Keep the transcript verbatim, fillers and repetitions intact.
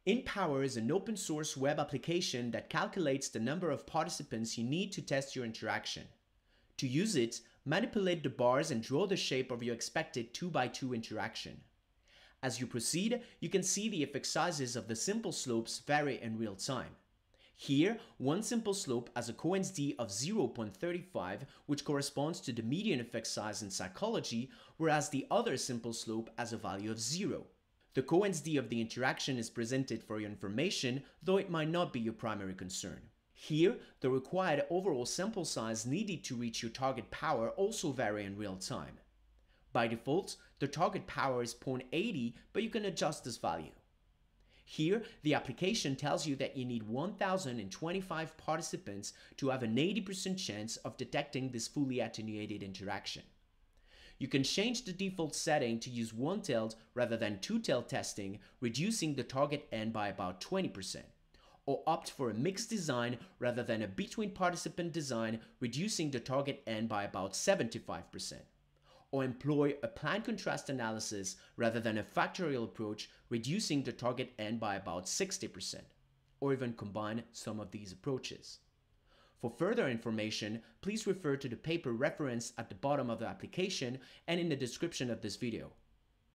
INTxPower is an open source web application that calculates the number of participants you need to test your interaction. To use it, manipulate the bars and draw the shape of your expected two by two interaction. As you proceed, you can see the effect sizes of the simple slopes vary in real time. Here, one simple slope has a coinc d of zero point three five, which corresponds to the median effect size in psychology, whereas the other simple slope has a value of zero. The coinc d of the interaction is presented for your information, though it might not be your primary concern. Here, the required overall sample size needed to reach your target power also vary in real time. By default, the target power is zero point eight zero, but you can adjust this value. Here, the application tells you that you need one thousand twenty-five participants to have an eighty percent chance of detecting this fully attenuated interaction. You can change the default setting to use one-tailed rather than two-tailed testing, reducing the target n by about twenty percent. Or opt for a mixed design rather than a between participant design, reducing the target n by about seventy-five percent. Or employ a planned contrast analysis rather than a factorial approach, reducing the target n by about sixty percent. Or even combine some of these approaches. For further information, please refer to the paper referenced at the bottom of the application and in the description of this video.